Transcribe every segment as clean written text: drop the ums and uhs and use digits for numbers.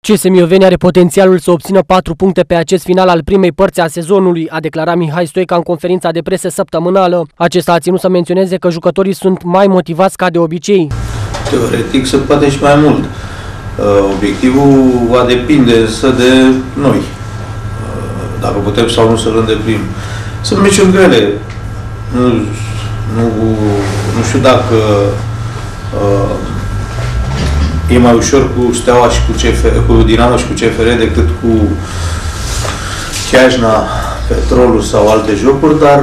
CSM Mioveni are potențialul să obțină 4 puncte pe acest final al primei părți a sezonului, a declarat Mihai Stoica în conferința de presă săptămânală. Acesta a ținut să menționeze că jucătorii sunt mai motivați ca de obicei. Teoretic se poate și mai mult. Obiectivul va depinde însă de noi, dacă putem sau nu să-l îndeplinim. Sunt meciuri grele. Nu știu dacă e mai ușor cu Steaua și cu Dinamo și cu CFR decât cu Chiajna, Petrolul sau alte jocuri, dar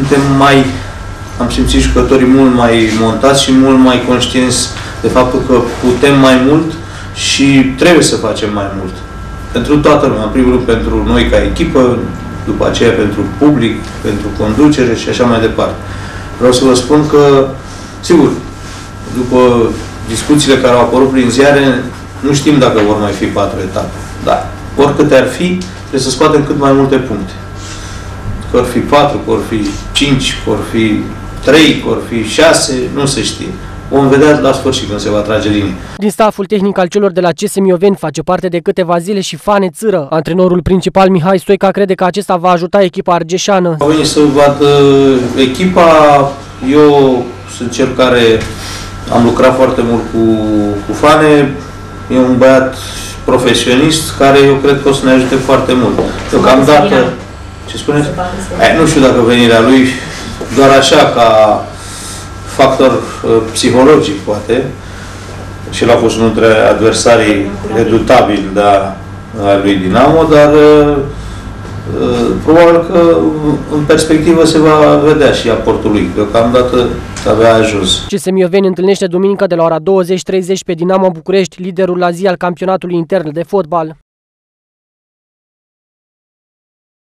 am simțit jucătorii mult mai montați și mult mai conștienți de faptul că putem mai mult și trebuie să facem mai mult. Pentru toată lumea, în primul rând pentru noi ca echipă, după aceea pentru public, pentru conducere și așa mai departe. Vreau să vă spun că, sigur, după discuțiile care au apărut prin ziare, nu știm dacă vor mai fi 4 etape. Dar, oricâte ar fi, trebuie să scoatem cât mai multe puncte. Că or fi 4, că or fi 5, că or fi 3, că or fi 6, nu se știe. Vom vedea la sfârșit când se va trage linie. Din stafful tehnic al celor de la CSM Mioveni face parte de câteva zile și Fane Țâră. Antrenorul principal Mihai Stoica crede că acesta va ajuta echipa argeșană. Au venit să vadă echipa. Eu sunt cel care am lucrat foarte mult cu Fane. E un băiat profesionist care eu cred că o să ne ajute foarte mult. Deocamdată, ce spuneți? Nu știu dacă venirea lui, doar așa ca factor psihologic, poate, și el a fost unul dintre adversarii redutabili a lui Dinamo, dar probabil că în perspectivă se va vedea și aportul lui. Deocamdată avea ajuns. CSM Mioveni întâlnește duminică de la ora 20:30 pe Dinamo București, liderul la zi al campionatului intern de fotbal.